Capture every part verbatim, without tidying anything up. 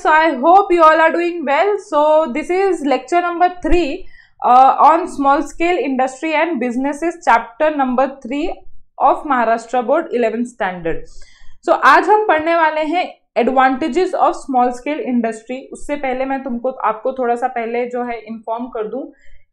so I hope you all are doing well. So this is lecture number three uh, on small scale industry and businesses, chapter number three of Maharashtra Board eleventh standard. So आज हम पढ़ने वाले हैं advantages of small scale industry. उससे पहले मैं तुमको आपको थोड़ा सा पहले जो है इन्फॉर्म कर दूं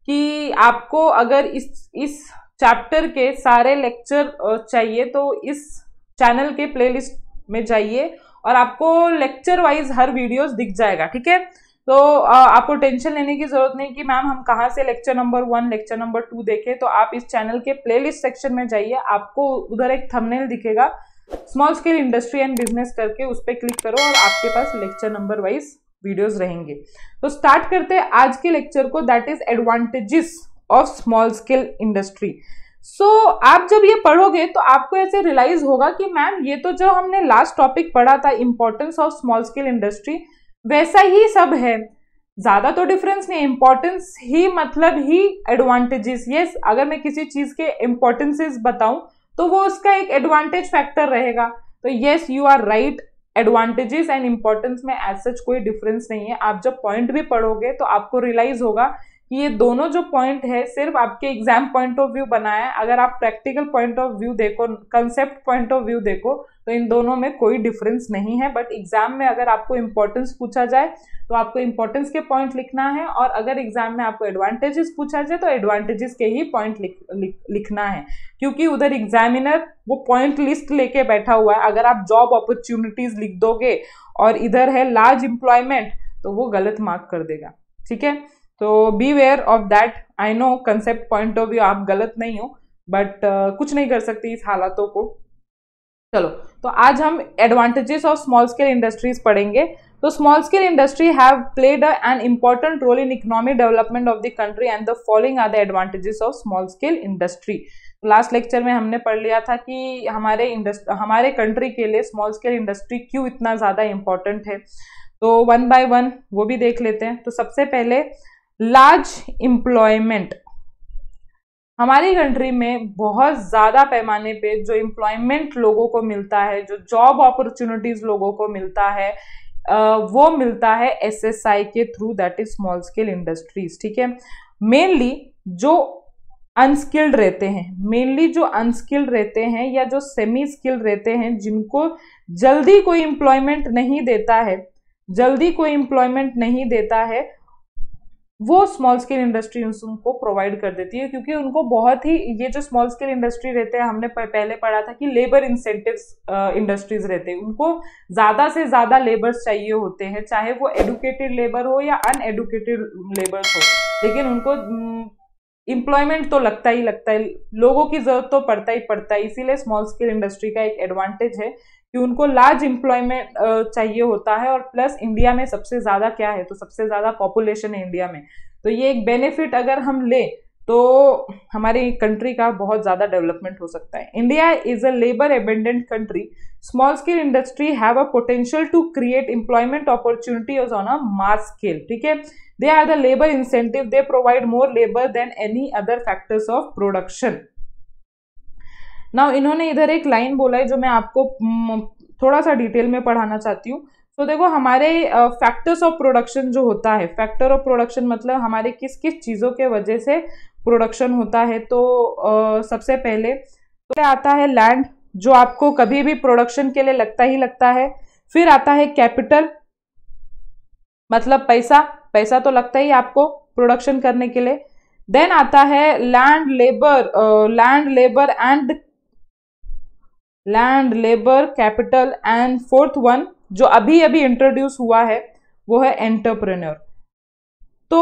कि आपको अगर इस इस चैप्टर के सारे लेक्चर चाहिए तो इस चैनल के प्लेलिस्ट में जाइए और आपको लेक्चर वाइज हर वीडियोस दिख जाएगा, ठीक है। तो आपको टेंशन लेने की जरूरत नहीं कि मैम हम कहाँ से lecture number one lecture number two देखें। तो आप इस चैनल के प्लेलिस्ट सेक्शन में जाइए, आपको उधर एक थंबनेल दिखेगा small scale industry and business करके, उस पर क्लिक करो और आपके पास लेक्चर नंबर वाइज वीडियोस रहेंगे। तो स्टार्ट करते हैं आज के लेक्चर को, that is advantages of small scale industry. So so, आप जब ये पढ़ोगे तो आपको ऐसे रियलाइज होगा कि मैम ये तो जो हमने लास्ट टॉपिक पढ़ा था importance of small scale industry, वैसा ही सब है, ज्यादा तो डिफरेंस नहीं। इंपॉर्टेंस ही मतलब ही एडवांटेजेस। यस, अगर मैं किसी चीज के इंपॉर्टेंसेस बताऊं तो वो उसका एक एडवांटेज फैक्टर रहेगा। तो yes, you are right, advantages and importance में एज सच कोई डिफरेंस नहीं है। आप जब पॉइंट भी पढ़ोगे तो आपको रियलाइज होगा कि ये दोनों जो पॉइंट है सिर्फ आपके एग्जाम पॉइंट ऑफ व्यू बना है। अगर आप प्रैक्टिकल पॉइंट ऑफ व्यू देखो, कंसेप्ट पॉइंट ऑफ व्यू देखो, तो इन दोनों में कोई डिफरेंस नहीं है। बट एग्जाम में अगर आपको इंपॉर्टेंस पूछा जाए तो आपको इंपॉर्टेंस के पॉइंट लिखना है, और अगर एग्जाम में आपको एडवांटेजेस पूछा जाए तो एडवांटेजेस के ही पॉइंट लिख, लिख, लिखना है, क्योंकि उधर एग्जामिनर वो पॉइंट लिस्ट लेके बैठा हुआ है। अगर आप जॉब अपॉर्चुनिटीज लिख दोगे और इधर है लार्ज एम्प्लॉयमेंट तो वो गलत मार्क कर देगा, ठीक है। तो be aware of that. I know concept point of view आप गलत नहीं हो, बट uh, कुछ नहीं कर सकती इस हालातों को। चलो, तो आज हम advantages of small scale industries पढ़ेंगे। तो small scale industry have played an important role in economic development of the country and the following are the advantages of small scale industry. Last lecture में हमने पढ़ लिया था कि हमारे industry हमारे कंट्री के लिए स्मॉल स्केल इंडस्ट्री क्यों इतना ज्यादा इंपॉर्टेंट है। तो वन बाय वन वो भी देख लेते हैं। तो सबसे पहले लार्ज एम्प्लॉयमेंट। हमारी कंट्री में बहुत ज्यादा पैमाने पे जो एम्प्लॉयमेंट लोगों को मिलता है, जो जॉब अपॉर्चुनिटीज लोगों को मिलता है, वो मिलता है एसएसआई के through, that is small scale industries, ठीक है। मेनली जो अनस्किल्ड रहते हैं मेनली जो अनस्किल्ड रहते हैं या जो सेमी स्किल्ड रहते हैं, जिनको जल्दी कोई एम्प्लॉयमेंट नहीं देता है जल्दी कोई एम्प्लॉयमेंट नहीं देता है वो स्मॉल स्केल इंडस्ट्री उनको प्रोवाइड कर देती है। क्योंकि उनको बहुत ही, ये जो स्मॉल स्केल इंडस्ट्री रहते हैं, हमने पहले पढ़ा था कि लेबर इंसेंटिव्स इंडस्ट्रीज रहते हैं, उनको ज्यादा से ज्यादा लेबर्स चाहिए होते हैं, चाहे वो एडुकेटेड लेबर हो या अनएडुकेटेड लेबर्स हो, लेकिन उनको एम्प्लॉयमेंट तो लगता ही लगता है, लोगों की जरूरत तो पड़ता ही पड़ता है। इसीलिए स्मॉल स्केल इंडस्ट्री का एक एडवांटेज है कि उनको लार्ज एम्प्लॉयमेंट चाहिए होता है, और प्लस इंडिया में सबसे ज्यादा क्या है, तो सबसे ज्यादा पॉपुलेशन है इंडिया में। तो ये एक बेनिफिट अगर हम ले तो हमारी कंट्री का बहुत ज्यादा डेवलपमेंट हो सकता है। India is a labour abundant country. Small scale industry have a potential to create employment opportunities on a mass scale, ठीक है। They are the labour incentive, they provide more labour than any other factors of production. Now इन्होंने इधर एक line बोला है जो मैं आपको थोड़ा सा डिटेल में पढ़ाना चाहती हूँ। तो देखो, हमारे फैक्टर्स ऑफ प्रोडक्शन जो होता है, फैक्टर ऑफ प्रोडक्शन मतलब हमारे किस किस चीज़ों के वजह से प्रोडक्शन होता है। तो uh, सबसे पहले तो आता है लैंड, जो आपको कभी भी प्रोडक्शन के लिए लगता ही लगता है। फिर आता है कैपिटल, मतलब पैसा पैसा तो लगता ही आपको प्रोडक्शन करने के लिए। देन आता है land labour land labour and land labour capital and fourth one जो अभी अभी इंट्रोड्यूस हुआ है वो है एंटरप्रेन्योर। तो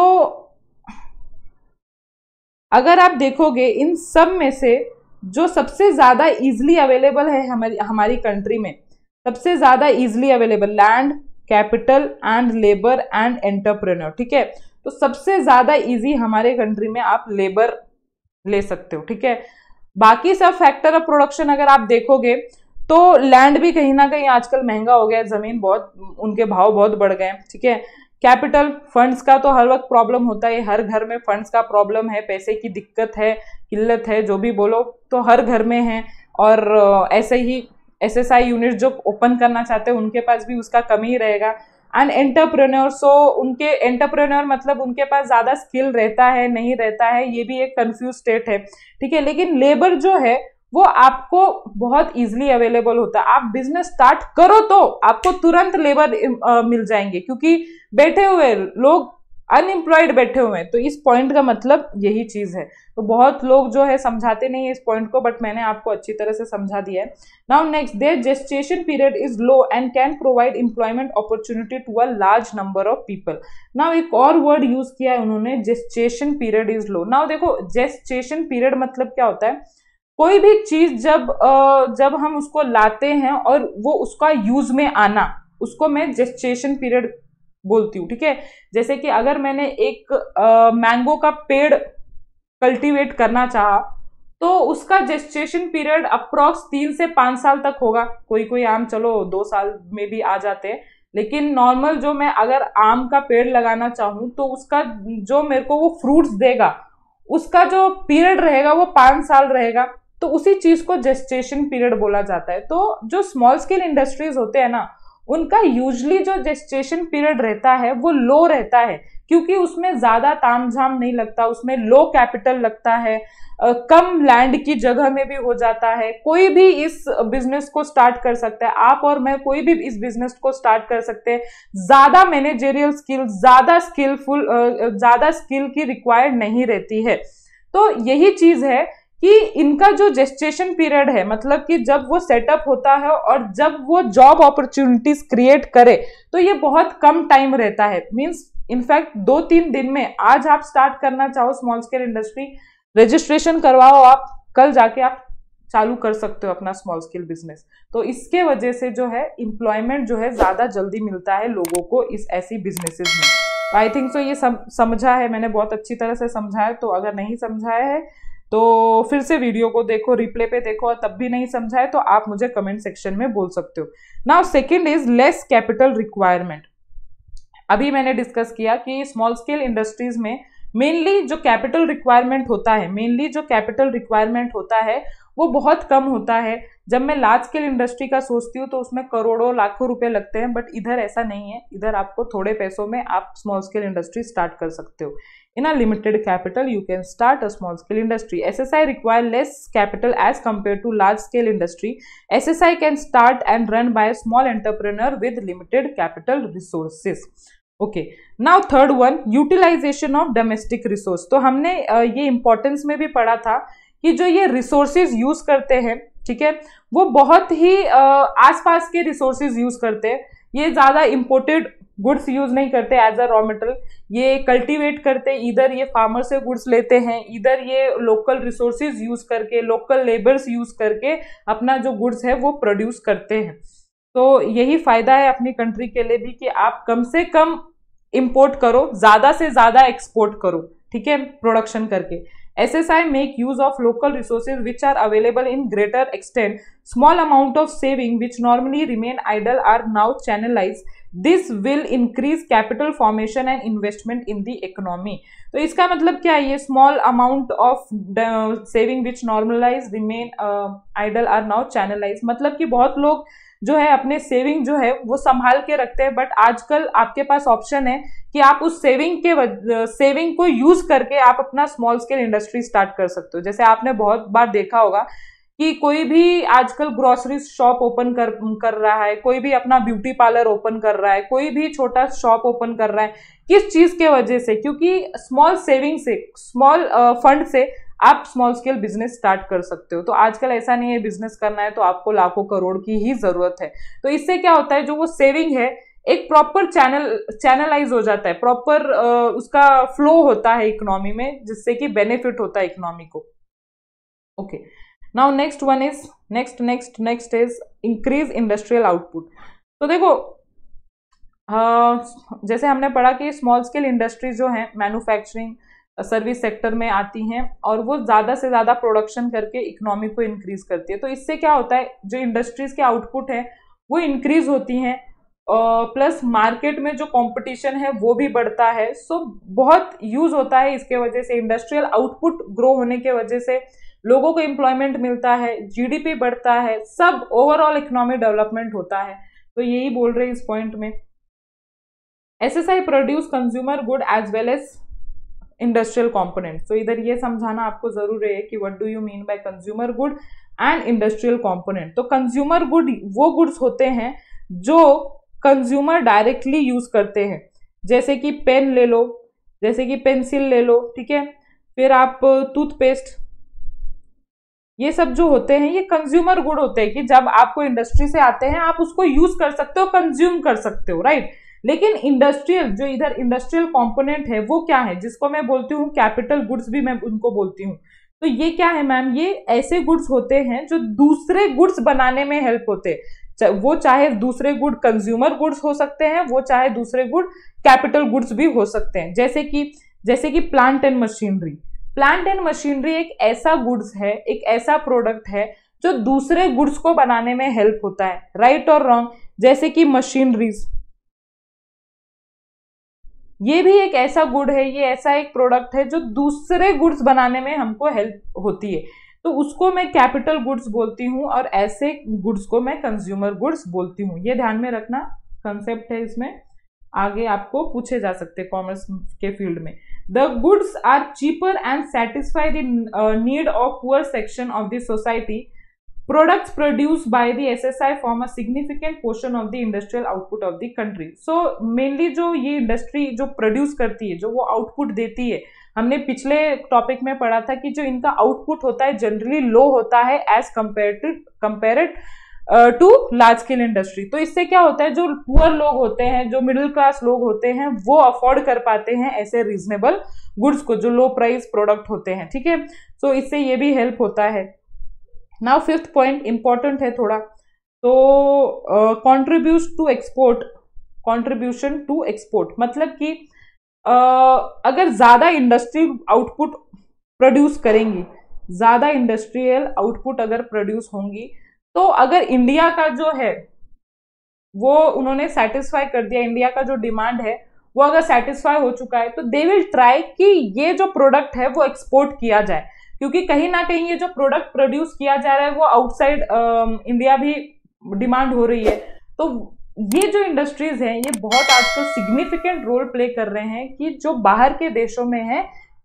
अगर आप देखोगे इन सब में से जो सबसे ज्यादा इजीली अवेलेबल है हमारी हमारी कंट्री में, सबसे ज्यादा easily available land, capital and labour and entrepreneur, ठीक है। तो सबसे ज्यादा इजी हमारे कंट्री में आप लेबर ले सकते हो, ठीक है। बाकी सब फैक्टर ऑफ प्रोडक्शन अगर आप देखोगे तो लैंड भी कहीं ना कहीं आजकल महंगा हो गया है, जमीन बहुत, उनके भाव बहुत बढ़ गए, ठीक है। कैपिटल, फंड्स का तो हर वक्त प्रॉब्लम होता है, हर घर में फंड्स का प्रॉब्लम है, पैसे की दिक्कत है, किल्लत है, जो भी बोलो, तो हर घर में है। और ऐसे ही एसएसआई यूनिट जो ओपन करना चाहते हैं उनके पास भी उसका कमी ही रहेगा। एंड एंटरप्रेन्योर, सो उनके एंटरप्रेन्योर मतलब उनके पास ज्यादा स्किल रहता है नहीं रहता है, ये भी एक कंफ्यूज स्टेट है, ठीक है। लेकिन लेबर जो है वो आपको बहुत इजीली अवेलेबल होता है। आप बिजनेस स्टार्ट करो तो आपको तुरंत लेबर मिल जाएंगे, क्योंकि बैठे हुए लोग अनएम्प्लॉयड बैठे हुए हैं। तो इस पॉइंट का मतलब यही चीज है। तो बहुत लोग जो है समझाते नहीं है इस पॉइंट को, बट मैंने आपको अच्छी तरह से समझा दिया है। Now next, their gestation period is low and can provide employment opportunity to a large number of people. Now एक और वर्ड यूज किया है उन्होंने, gestation period is low. Now देखो, जेस्टेशन पीरियड मतलब क्या होता है, कोई भी चीज जब जब हम उसको लाते हैं और वो उसका यूज में आना, उसको मैं जेस्टेशन पीरियड बोलती हूँ, ठीक है। जैसे कि अगर मैंने एक मैंगो का पेड़ कल्टीवेट करना चाहा तो उसका जेस्टेशन पीरियड अप्रोक्स तीन से पांच साल तक होगा। कोई कोई आम चलो दो साल में भी आ जाते हैं, लेकिन नॉर्मल जो मैं अगर आम का पेड़ लगाना चाहूं तो उसका जो मेरे को वो फ्रूट्स देगा उसका जो पीरियड रहेगा वो पांच साल रहेगा। तो उसी चीज को जेस्टेशन पीरियड बोला जाता है। तो जो स्मॉल स्केल इंडस्ट्रीज होते हैं ना, उनका यूजली जो जेस्टेशन पीरियड रहता है वो लो रहता है, क्योंकि उसमें ज्यादा तामझाम नहीं लगता, उसमें लो कैपिटल लगता है, आ, कम लैंड की जगह में भी हो जाता है। कोई भी इस बिजनेस को स्टार्ट कर सकता है, आप और मैं कोई भी इस बिजनेस को स्टार्ट कर सकते हैं। ज्यादा मैनेजेरियल स्किल, ज्यादा स्किलफुल, ज्यादा स्किल की रिक्वायर्ड नहीं रहती है। तो यही चीज है कि इनका जो जेस्टेशन पीरियड है, मतलब कि जब वो सेटअप होता है और जब वो जॉब अपॉर्चुनिटीज क्रिएट करे, तो ये बहुत कम टाइम रहता है। मींस इनफैक्ट दो तीन दिन में, आज आप स्टार्ट करना चाहो स्मॉल स्केल इंडस्ट्री, रजिस्ट्रेशन करवाओ आप, कल जाके आप चालू कर सकते हो अपना स्मॉल स्केल बिजनेस। तो इसके वजह से जो है एम्प्लॉयमेंट जो है ज्यादा जल्दी मिलता है लोगों को इस ऐसी बिजनेसेस में। आई थिंक सो ये सम, समझा है मैंने, बहुत अच्छी तरह से समझा है। तो अगर नहीं समझाया है तो फिर से वीडियो को देखो, रिप्ले पे देखो, और तब भी नहीं समझा है तो आप मुझे कमेंट सेक्शन में बोल सकते हो। Now second is less capital requirement. अभी मैंने डिस्कस किया कि स्मॉल स्केल इंडस्ट्रीज में मेनली जो कैपिटल रिक्वायरमेंट होता है मेनली जो कैपिटल रिक्वायरमेंट होता है वो बहुत कम होता है। जब मैं लार्ज स्केल इंडस्ट्री का सोचती हूँ तो उसमें करोड़ों लाखों रुपए लगते हैं, बट इधर ऐसा नहीं है। इधर आपको थोड़े पैसों में आप स्मॉल स्केल इंडस्ट्री स्टार्ट कर सकते हो। In a limited capital, you can start a small scale industry. S S I require less capital as compared to large scale industry. S S I can start and run by a small entrepreneur with limited capital resources. Okay. Now third one, utilization of domestic resource. तो हमने ये importance में भी पढ़ा था कि जो ये resources यूज करते हैं, ठीक है, वो बहुत ही आसपास के resources यूज करते हैं। ये ज्यादा imported गुड्स यूज नहीं करते एज अ रॉ मटेरियल, ये कल्टीवेट करते, इधर ये फार्मर से गुड्स लेते हैं, इधर ये लोकल रिसोर्सेज यूज करके, लोकल लेबर्स यूज करके अपना जो गुड्स है वो प्रोड्यूस करते हैं। तो यही फायदा है अपनी कंट्री के लिए भी कि आप कम से कम इंपोर्ट करो, ज्यादा से ज्यादा एक्सपोर्ट करो, ठीक है, प्रोडक्शन करके। S S I make use of local resources which are available in greater extent. Small amount of saving which normally remain idle are now channelized. This will increase capital formation and investment in the economy. तो इसका मतलब क्या है, ये small amount of saving which normalize remain uh, idle are now channelized, मतलब कि बहुत लोग जो है अपने सेविंग जो है वो संभाल के रखते हैं, बट आजकल आपके पास ऑप्शन है कि आप उस सेविंग के सेविंग को यूज करके आप अपना स्मॉल स्केल इंडस्ट्री स्टार्ट कर सकते हो। जैसे आपने बहुत बार देखा होगा कि कोई भी आजकल ग्रोसरी शॉप ओपन कर कर रहा है, कोई भी अपना ब्यूटी पार्लर ओपन कर रहा है, कोई भी छोटा शॉप ओपन कर रहा है। किस चीज के वजह से? क्योंकि स्मॉल सेविंग से, स्मॉल फंड से आप स्मॉल स्केल बिजनेस स्टार्ट कर सकते हो। तो आजकल ऐसा नहीं है बिजनेस करना है तो आपको लाखों करोड़ की ही जरूरत है। तो इससे क्या होता है, जो वो सेविंग है एक प्रॉपर चैनल चैनलाइज हो जाता है, प्रॉपर उसका फ्लो होता है इकोनॉमी में, जिससे कि बेनिफिट होता है इकोनॉमी को। Okay, now next one is next next next is increase industrial output. तो देखो, uh, जैसे हमने पढ़ा कि स्मॉल स्केल इंडस्ट्रीज जो है मैन्युफैक्चरिंग सर्विस सेक्टर में आती हैं और वो ज्यादा से ज्यादा प्रोडक्शन करके इकोनॉमी को इंक्रीज करती है। तो इससे क्या होता है, जो इंडस्ट्रीज के आउटपुट है वो इंक्रीज होती हैं, प्लस मार्केट में जो कंपटीशन है वो भी बढ़ता है। सो बहुत यूज होता है इसके वजह से, इंडस्ट्रियल आउटपुट ग्रो होने के वजह से लोगों को एम्प्लॉयमेंट मिलता है, जीडीपी बढ़ता है, सब ओवरऑल इकोनॉमिक डेवलपमेंट होता है। तो यही बोल रहे हैं इस पॉइंट में। S S I produce consumer good as well as industrial component. तो इधर ये समझाना आपको जरूरी है कि what do you mean by consumer good and industrial component. तो कंज्यूमर गुड वो गुड्स होते हैं जो कंज्यूमर डायरेक्टली यूज करते हैं, जैसे कि पेन ले लो, जैसे कि पेंसिल ले लो, ठीक है, फिर आप टूथपेस्ट, ये सब जो होते हैं ये कंज्यूमर गुड होते हैं कि जब आपको इंडस्ट्री से आते हैं आप उसको यूज कर सकते हो, कंज्यूम कर सकते हो, राइट। लेकिन इंडस्ट्रियल, जो इधर इंडस्ट्रियल कंपोनेंट है वो क्या है, जिसको मैं बोलती हूँ कैपिटल गुड्स भी मैं उनको बोलती हूँ। तो ये क्या है मैम, ये ऐसे गुड्स होते हैं जो दूसरे गुड्स बनाने में हेल्प होते हैं, वो चाहे दूसरे गुड कंज्यूमर गुड्स हो सकते हैं, वो चाहे दूसरे गुड कैपिटल गुड्स भी हो सकते हैं। जैसे कि जैसे कि plant and machinery. Plant and machinery एक ऐसा गुड्स है, एक ऐसा प्रोडक्ट है जो दूसरे गुड्स को बनाने में हेल्प होता है, राइट और रॉन्ग। जैसे कि मशीनरीज, ये भी एक ऐसा गुड है, ये ऐसा एक प्रोडक्ट है जो दूसरे गुड्स बनाने में हमको हेल्प होती है, तो उसको मैं कैपिटल गुड्स बोलती हूँ और ऐसे गुड्स को मैं कंज्यूमर गुड्स बोलती हूँ। ये ध्यान में रखना, कंसेप्ट है इसमें, आगे आपको पूछे जा सकते हैं कॉमर्स के फील्ड में। The goods are cheaper and satisfy the need of poor section of the society. Products produced by the S S I form a significant portion of the industrial output of the country. So mainly जो ये industry जो produce करती है, जो वो output देती है, हमने पिछले टॉपिक में पढ़ा था कि जो इनका आउटपुट होता है जनरली लो होता है as compared compared to large scale industry. तो इससे क्या होता है, जो पुअर लोग होते हैं, जो मिडिल क्लास लोग होते हैं, वो अफोर्ड कर पाते हैं ऐसे रीजनेबल गुड्स को, जो लो प्राइस प्रोडक्ट होते हैं, ठीक है। तो इससे ये भी हेल्प होता है। नाउ फिफ्थ पॉइंट इंपॉर्टेंट है थोड़ा, तो contribute to export, contribution to export मतलब कि uh, अगर ज्यादा इंडस्ट्री आउटपुट प्रोड्यूस करेंगी, ज्यादा इंडस्ट्रियल आउटपुट अगर प्रोड्यूस होंगी, तो अगर इंडिया का जो है वो उन्होंने सेटिस्फाई कर दिया, इंडिया का जो डिमांड है वो अगर सेटिस्फाई हो चुका है, तो दे विल ट्राई कि ये जो प्रोडक्ट है वो एक्सपोर्ट किया जाए, क्योंकि कहीं ना कहीं ये जो प्रोडक्ट प्रोड्यूस किया जा रहा है वो आउटसाइड इंडिया भी डिमांड हो रही है। तो ये जो इंडस्ट्रीज हैं ये बहुत आजकल सिग्निफिकेंट रोल प्ले कर रहे हैं कि जो बाहर के देशों में है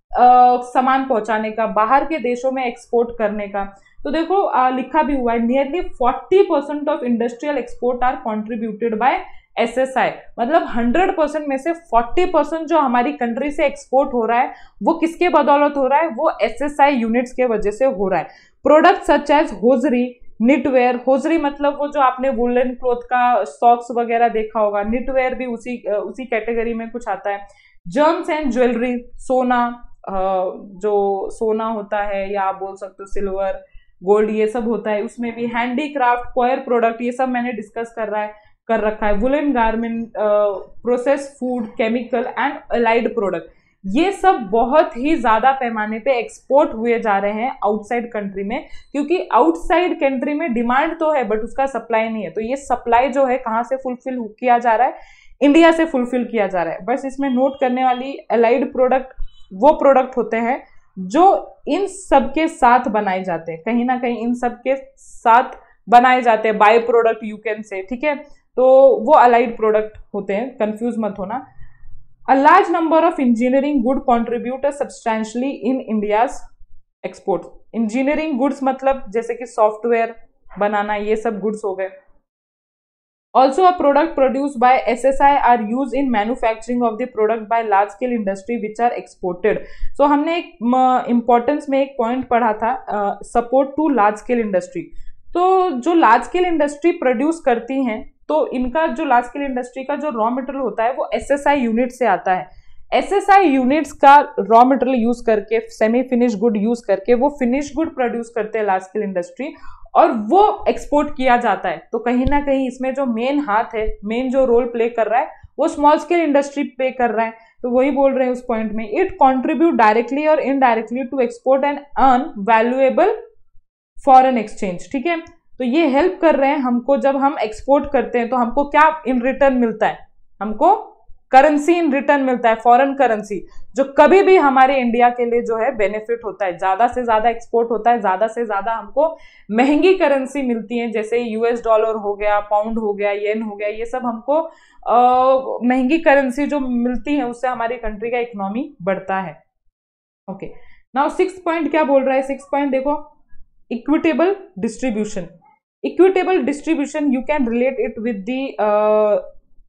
सामान पहुंचाने का, बाहर के देशों में एक्सपोर्ट करने का। तो देखो आ, लिखा भी हुआ है, nearly forty percent of industrial export are contributed by S S I. मतलब हंड्रेड परसेंट में से फोर्टी परसेंट जो हमारी कंट्री से एक्सपोर्ट हो रहा है वो किसके बदौलत हो रहा है, वो एस एस आई यूनिट्स के वजह से हो रहा है। Product such as hosiery, knitwear, hosiery मतलब वो जो आपने वुलन क्लॉथ का सॉक्स वगैरह देखा होगा, निटवेयर भी उसी उसी कैटेगरी में कुछ आता है। जर्म्स एंड ज्वेलरी, सोना, जो सोना होता है या आप बोल सकते हो सिल्वर, गोल्ड, ये सब होता है उसमें भी। हैंडीक्राफ्ट, कॉयर प्रोडक्ट, ये सब मैंने डिस्कस कर रहा है कर रखा है। Woollen garment, process food, chemical and allied product, ये सब बहुत ही ज्यादा पैमाने पे एक्सपोर्ट हुए जा रहे हैं आउटसाइड कंट्री में, क्योंकि आउटसाइड कंट्री में डिमांड तो है बट उसका सप्लाई नहीं है। तो ये सप्लाई जो है कहाँ से फुलफिल किया जा रहा है, इंडिया से फुलफिल किया जा रहा है। बस इसमें नोट करने वाली, अलाइड प्रोडक्ट वो प्रोडक्ट होते हैं जो इन सब के साथ बनाए जाते हैं, कहीं ना कहीं इन सब के साथ बनाए जाते हैं, by product you can say, ठीक है। तो वो अलाइड प्रोडक्ट होते हैं, कंफ्यूज मत होना। A large number of engineering good contribute substantially in India's export. Engineering goods मतलब जैसे कि सॉफ्टवेयर बनाना, ये सब गुड्स हो गए। Also, a product produced by S S I are used in manufacturing of the product by large scale industry which are exported. So हमने एक importance में एक पॉइंट पढ़ा था, support to large scale industry. तो जो लार्ज स्केल इंडस्ट्री प्रोड्यूस करती हैं, तो इनका जो लार्ज स्केल इंडस्ट्री का जो रॉ मटेरियल होता है वो एस एस आई यूनिट से आता है। एस एस आई यूनिट्स का रॉ मटेरियल यूज करके, सेमी फिनिश गुड यूज करके वो फिनिश गुड प्रोड्यूस करते हैं लार्ज स्केल इंडस्ट्री, और वो एक्सपोर्ट किया जाता है। तो कहीं ना कहीं इसमें जो मेन हाथ है, मेन जो रोल प्ले कर रहा है वो स्मॉल स्केल इंडस्ट्री प्ले कर रहा है। तो वही बोल रहे हैं उस पॉइंट में, इट कॉन्ट्रीब्यूट डायरेक्टली और indirectly to export and earn valuable foreign exchange, ठीक है। तो ये हेल्प कर रहे हैं हमको, जब हम एक्सपोर्ट करते हैं तो हमको क्या इन रिटर्न मिलता है, हमको करेंसी इन रिटर्न मिलता है, फॉरेन करेंसी, जो कभी भी हमारे इंडिया के लिए जो है बेनिफिट होता है। ज्यादा से ज्यादा एक्सपोर्ट होता है, ज्यादा से ज्यादा हमको महंगी करेंसी मिलती है, जैसे यूएस डॉलर हो गया, पाउंड हो गया, येन हो गया, ये सब हमको आ, महंगी करेंसी जो मिलती है उससे हमारी कंट्री का इकोनॉमी बढ़ता है। ओके, नाउ सिक्स पॉइंट क्या बोल रहा है? सिक्स पॉइंट देखो, equitable distribution. Equitable distribution you can relate it with the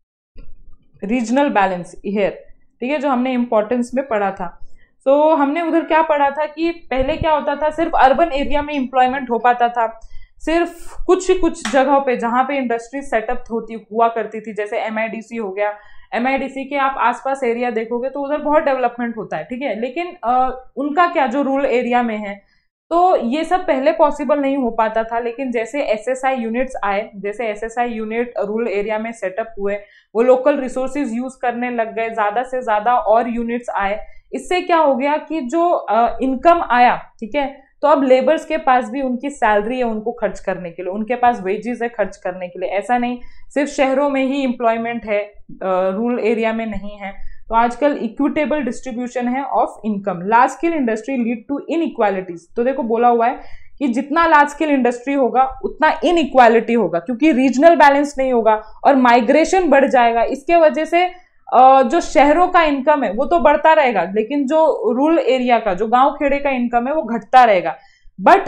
regional balance here, ठीक है, जो हमने इंपॉर्टेंस में पढ़ा था। सो so, हमने उधर क्या पढ़ा था कि पहले क्या होता था, सिर्फ अर्बन एरिया में एम्प्लॉयमेंट हो पाता था, सिर्फ कुछ ही कुछ जगहों पे जहां पे इंडस्ट्री सेटअप होती हुआ करती थी, जैसे एमआईडीसी हो गया। एमआईडीसी के आप आसपास एरिया देखोगे तो उधर बहुत डेवलपमेंट होता है, ठीक है, लेकिन आ, उनका क्या, जो रूरल एरिया में है, तो ये सब पहले पॉसिबल नहीं हो पाता था। लेकिन जैसे एसएसआई यूनिट्स आए, जैसे एसएसआई यूनिट रूरल एरिया में सेटअप हुए, वो लोकल रिसोर्सेज यूज करने लग गए, ज्यादा से ज्यादा और यूनिट्स आए, इससे क्या हो गया कि जो इनकम uh, आया, ठीक है, तो अब लेबर्स के पास भी उनकी सैलरी है उनको खर्च करने के लिए, उनके पास वेजेस है खर्च करने के लिए। ऐसा नहीं सिर्फ शहरों में ही एम्प्लॉयमेंट है, रूरल uh, एरिया में नहीं है। तो आजकल इक्विटेबल डिस्ट्रीब्यूशन है of income. Large scale industry lead to inequalities. तो देखो बोला हुआ है कि जितना लार्ज स्केल इंडस्ट्री होगा उतना इनइक्वालिटी होगा, क्योंकि रीजनल बैलेंस नहीं होगा और माइग्रेशन बढ़ जाएगा। इसके वजह से जो शहरों का इनकम है वो तो बढ़ता रहेगा, लेकिन जो रूरल एरिया का, जो गांव खेड़े का इनकम है वो घटता रहेगा। But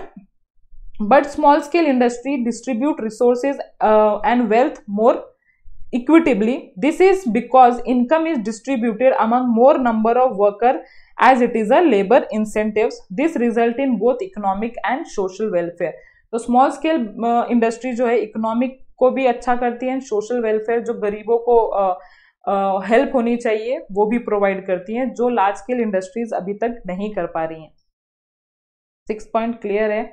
but small scale industry distribute resources and wealth more equitably. This is because income is distributed among more number of worker as it is a labor incentives. This result in both economic and social welfare. तो small scale industry जो है economic को भी अच्छा करती है, social welfare, जो गरीबों को हेल्प uh, uh, होनी चाहिए वो भी प्रोवाइड करती हैं, जो लार्ज स्केल इंडस्ट्रीज अभी तक नहीं कर पा रही हैं। सिक्स पॉइंट क्लियर है?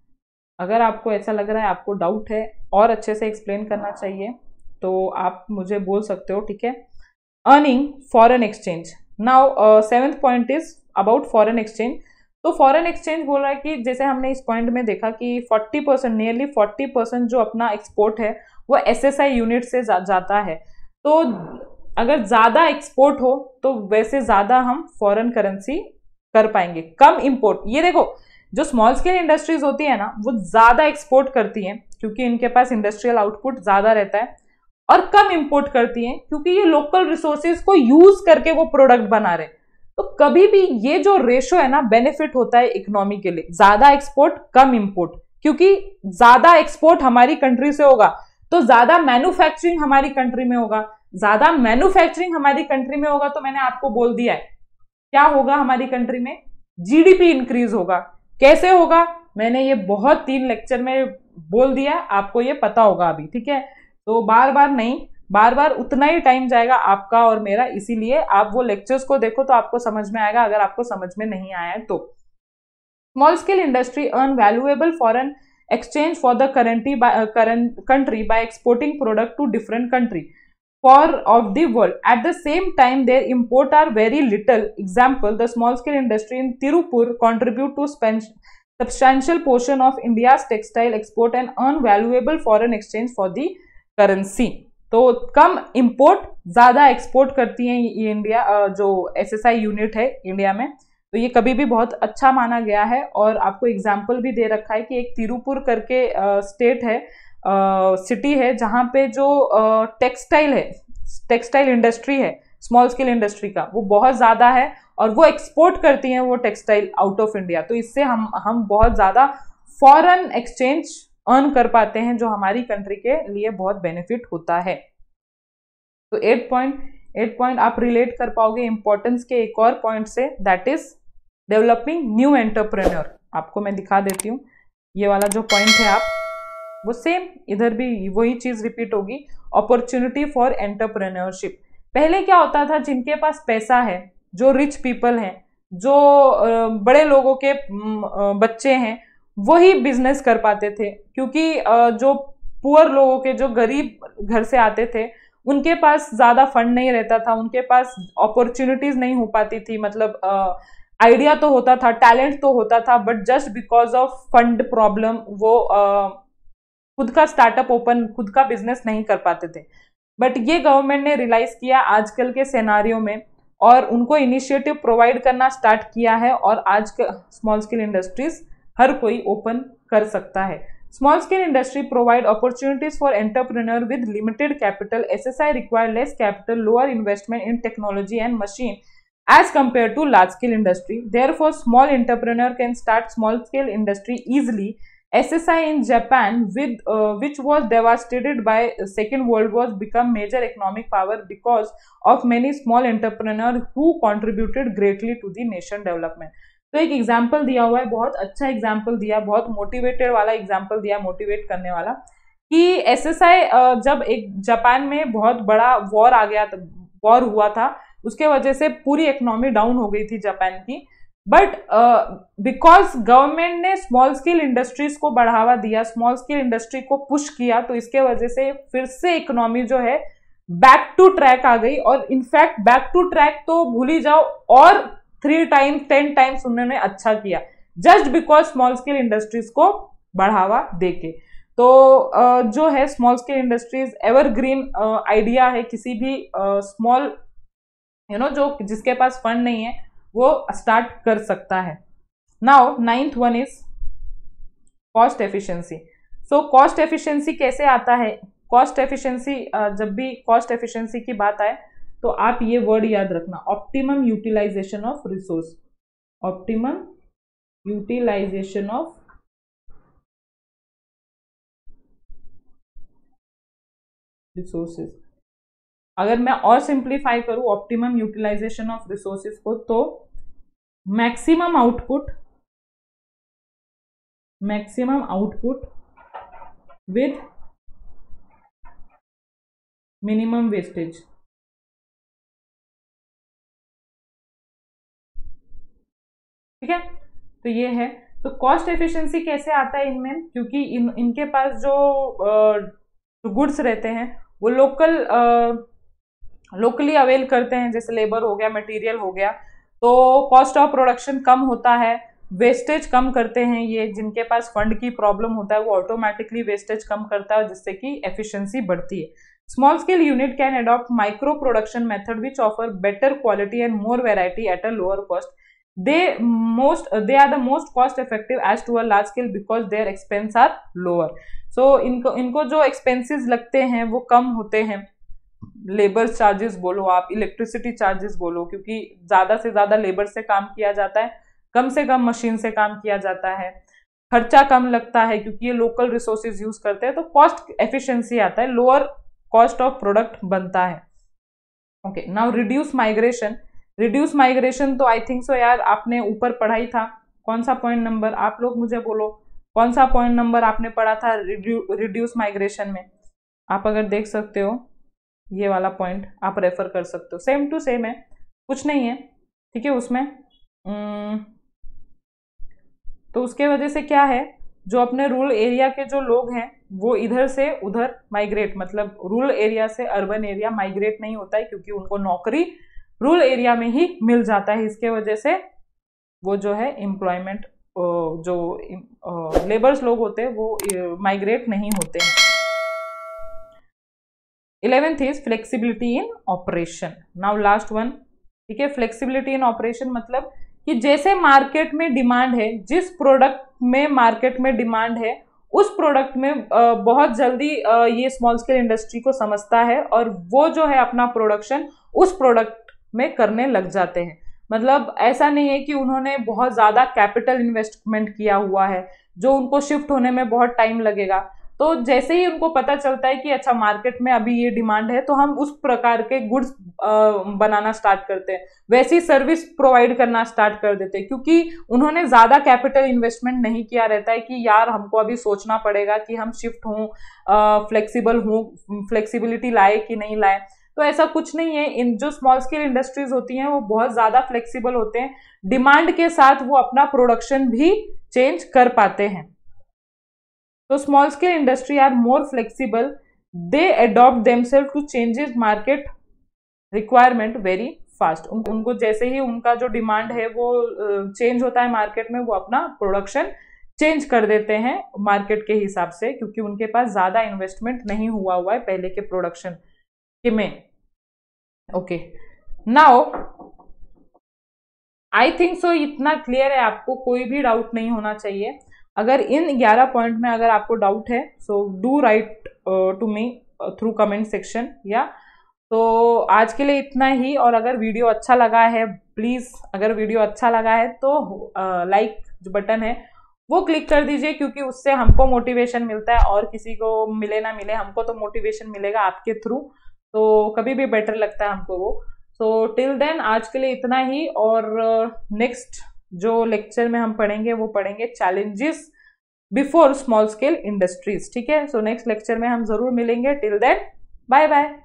अगर आपको ऐसा लग रहा है, आपको डाउट है और अच्छे से एक्सप्लेन करना चाहिए, तो आप मुझे बोल सकते हो, ठीक है। Earning foreign exchange. Now seventh point is about foreign exchange. तो फॉरेन एक्सचेंज बोल रहा है कि जैसे हमने इस पॉइंट में देखा कि forty percent, nearly forty percent जो अपना एक्सपोर्ट है वो एसएसआई यूनिट से जा, जाता है। तो अगर ज्यादा एक्सपोर्ट हो तो वैसे ज्यादा हम फॉरेन करेंसी कर पाएंगे। कम इंपोर्ट, ये देखो जो स्मॉल स्केल इंडस्ट्रीज होती है ना वो ज्यादा एक्सपोर्ट करती हैं क्योंकि इनके पास इंडस्ट्रियल आउटपुट ज्यादा रहता है, और कम इंपोर्ट करती हैं क्योंकि ये लोकल रिसोर्सेज को यूज करके वो प्रोडक्ट बना रहे। तो कभी भी ये जो रेशो है ना बेनिफिट होता है इकोनॉमी के लिए, ज्यादा एक्सपोर्ट कम इंपोर्ट, क्योंकि ज्यादा एक्सपोर्ट हमारी कंट्री से होगा तो ज्यादा मैन्युफैक्चरिंग हमारी कंट्री में होगा, ज्यादा मैन्युफैक्चरिंग हमारी कंट्री में होगा तो मैंने आपको बोल दिया है क्या होगा हमारी कंट्री में, जीडीपी इंक्रीज होगा। कैसे होगा मैंने ये बहुत तीन लेक्चर में बोल दिया, आपको ये पता होगा अभी, ठीक है। तो बार बार नहीं, बार बार उतना ही टाइम जाएगा आपका और मेरा, इसीलिए आप वो लेक्चर्स को देखो तो आपको समझ में आएगा, अगर आपको समझ में नहीं आया है तो। Small scale industry earn valuable foreign exchange for the currency by uh, current country by exporting product to different country for of the world. At the same time their import are very little. Example, the small scale industry in Tirupur contribute to substantial portion of India's textile export and earn valuable foreign exchange for the currency. तो कम import ज्यादा export करती हैं ये India, जो SSI unit है India में, तो ये कभी भी बहुत अच्छा माना गया है। और आपको एग्जाम्पल भी दे रखा है कि एक तिरुपुर करके स्टेट है, सिटी है, जहाँ पे जो टेक्सटाइल है, टेक्सटाइल इंडस्ट्री है स्मॉल स्केल इंडस्ट्री का, वो बहुत ज्यादा है और वो एक्सपोर्ट करती हैं वो टेक्सटाइल आउट ऑफ इंडिया। तो इससे हम हम बहुत ज्यादा फॉरेन एक्सचेंज अर्न कर पाते हैं, जो हमारी कंट्री के लिए बहुत बेनिफिट होता है। तो एट पॉइंट एट पॉइंट आप रिलेट कर पाओगे इंपॉर्टेंस के एक और पॉइंट से, that is developing new entrepreneur. आपको मैं दिखा देती हूँ, ये वाला जो पॉइंट है आप वो सेम इधर भी वही चीज रिपीट होगी, अपॉर्चुनिटी फॉर एंटरप्रेन्योरशिप। पहले क्या होता था, जिनके पास पैसा है, जो रिच पीपल हैं, जो बड़े लोगों के बच्चे हैं, वही बिजनेस कर पाते थे, क्योंकि जो पुअर लोगों के, जो गरीब घर से आते थे, उनके पास ज्यादा फंड नहीं रहता था, उनके पास अपॉर्चुनिटीज नहीं हो पाती थी, मतलब आइडिया uh, तो होता था, टैलेंट तो होता था, but just because of fund problem वो uh, खुद का स्टार्टअप ओपन, खुद का बिजनेस नहीं कर पाते थे। बट ये गवर्नमेंट ने रियलाइज किया आजकल के सिनेरियो में और उनको इनिशिएटिव प्रोवाइड करना स्टार्ट किया है और आज का स्मॉल स्केल इंडस्ट्रीज हर कोई ओपन कर सकता है। Small scale industry provide opportunities for entrepreneur with limited capital. SSI require less capital, lower investment in technology and machine as compared to large scale industry. Therefore, small entrepreneur can start small scale industry easily. S S I in Japan, with uh, which was devastated by Second World War, become major economic power because of many small entrepreneurs who contributed greatly to the nation development. तो एक example दिया हुआ है, बहुत अच्छा example दिया, बहुत motivated वाला एग्जाम्पल दिया, मोटिवेट करने वाला, कि एस एस आई जब एक जापान में बहुत बड़ा वॉर आ गया था, वॉर हुआ था, उसके वजह से पूरी इकोनॉमी डाउन हो गई थी जापान की, बट बिकॉज गवर्नमेंट ने स्मॉल स्केल इंडस्ट्रीज को बढ़ावा दिया, स्मॉल स्केल इंडस्ट्री को पुश किया, तो इसके वजह से फिर से इकोनॉमी जो है बैक टू ट्रैक आ गई। और इनफैक्ट बैक टू ट्रैक तो भूल ही जाओ, और थ्री टाइम्स टेन टाइम्स उन्होंने अच्छा किया, just because small scale industries को बढ़ावा देके। तो uh, जो है small scale industries evergreen idea है, किसी भी स्मॉल uh, यू नो जो जिसके पास फंड नहीं है वो स्टार्ट कर सकता है। Now ninth one is cost efficiency. So cost efficiency कैसे आता है? कॉस्ट एफिशिएंसी, जब भी कॉस्ट एफिशिएंसी की बात आए तो आप ये वर्ड याद रखना, optimum utilisation of resource. Optimum utilisation of resources. अगर मैं और सिंप्लीफाई करूं ऑप्टिमम यूटिलाइजेशन ऑफ रिसोर्सेज को, तो maximum output, maximum output with minimum wastage. ठीक है, तो ये है। तो कॉस्ट एफिशिएंसी कैसे आता है इनमें? क्योंकि इन इनके पास जो गुड्स रहते हैं वो लोकल लोकली अवेल करते हैं, जैसे लेबर हो गया, मटेरियल हो गया, तो कॉस्ट ऑफ प्रोडक्शन कम होता है, वेस्टेज कम करते हैं। ये जिनके पास फंड की प्रॉब्लम होता है वो ऑटोमेटिकली वेस्टेज कम करता है, जिससे कि एफिशिएंसी बढ़ती है। Small scale unit can adopt micro production method which offer better quality and more variety at a lower cost. they most they are the most cost effective as to a large scale because their expense are lower. so इनको इनको जो expenses लगते हैं वो कम होते हैं, labour charges बोलो आप, इलेक्ट्रिसिटी चार्जेस बोलो, क्योंकि ज्यादा से ज्यादा लेबर से काम किया जाता है, कम से कम मशीन से काम किया जाता है, खर्चा कम लगता है क्योंकि ये लोकल रिसोर्सेज यूज करते हैं, तो कॉस्ट एफिशिएंसी आता है, लोअर कॉस्ट ऑफ प्रोडक्ट बनता है। Okay, now reduce migration. Reduce migration तो आई थिंक सो यार आपने ऊपर पढ़ा ही था। कौन सा पॉइंट नंबर, आप लोग मुझे बोलो कौन सा पॉइंट नंबर आपने पढ़ा था रिड्यूस माइग्रेशन में? आप अगर देख सकते हो ये वाला पॉइंट आप रेफर कर सकते हो, सेम टू सेम है, कुछ नहीं है। ठीक है, उसमें तो उसके वजह से क्या है, जो अपने रूरल एरिया के जो लोग हैं वो इधर से उधर माइग्रेट, मतलब रूरल एरिया से अर्बन एरिया माइग्रेट नहीं होता है, क्योंकि उनको नौकरी रूरल एरिया में ही मिल जाता है। इसके वजह से वो जो है एम्प्लॉयमेंट, जो लेबर्स लोग होते हैं वो माइग्रेट नहीं होते हैं। Eleventh is flexibility in operation. Now last one. ठीक है, फ्लेक्सिबिलिटी इन ऑपरेशन मतलब कि जैसे मार्केट में डिमांड है, जिस प्रोडक्ट में मार्केट में डिमांड है उस प्रोडक्ट में बहुत जल्दी ये स्मॉल स्केल इंडस्ट्री को समझता है और वो जो है अपना प्रोडक्शन उस प्रोडक्ट में करने लग जाते हैं। मतलब ऐसा नहीं है कि उन्होंने बहुत ज्यादा कैपिटल इन्वेस्टमेंट किया हुआ है जो उनको शिफ्ट होने में बहुत टाइम लगेगा। तो जैसे ही उनको पता चलता है कि अच्छा मार्केट में अभी ये डिमांड है, तो हम उस प्रकार के गुड्स बनाना स्टार्ट करते हैं, वैसी सर्विस प्रोवाइड करना स्टार्ट कर देते हैं, क्योंकि उन्होंने ज्यादा कैपिटल इन्वेस्टमेंट नहीं किया रहता है कि यार हमको अभी सोचना पड़ेगा कि हम शिफ्ट हों, फ्लेक्सिबल हों, फ्लेक्सिबिलिटी लाए कि नहीं लाए। तो ऐसा कुछ नहीं है। इन जो स्मॉल स्केल इंडस्ट्रीज होती हैं वो बहुत ज्यादा फ्लेक्सिबल होते हैं, डिमांड के साथ वो अपना प्रोडक्शन भी चेंज कर पाते हैं। तो small scale industry are more flexible, they adopt themselves to changes market requirement very fast. उन, उनको जैसे ही उनका जो डिमांड है वो चेंज होता है मार्केट में, वो अपना प्रोडक्शन चेंज कर देते हैं मार्केट के हिसाब से, क्योंकि उनके पास ज्यादा इन्वेस्टमेंट नहीं हुआ हुआ है पहले के प्रोडक्शन कि मैं okay now I think so इतना क्लियर है, आपको कोई भी डाउट नहीं होना चाहिए। अगर इन ग्यारह पॉइंट में अगर आपको डाउट है so do write to me through comment section. या तो आज के लिए इतना ही, और अगर वीडियो अच्छा लगा है प्लीज, अगर वीडियो अच्छा लगा है तो लाइक uh, जो बटन है वो क्लिक कर दीजिए, क्योंकि उससे हमको मोटिवेशन मिलता है, और किसी को मिले ना मिले हमको तो मोटिवेशन मिलेगा आपके थ्रू, तो कभी भी बेटर लगता है हमको वो। सो टिल देन आज के लिए इतना ही, और नेक्स्ट uh, जो लेक्चर में हम पढ़ेंगे वो पढ़ेंगे challenges before small scale industries. ठीक है, सो नेक्स्ट लेक्चर में हम जरूर मिलेंगे। Till then bye bye.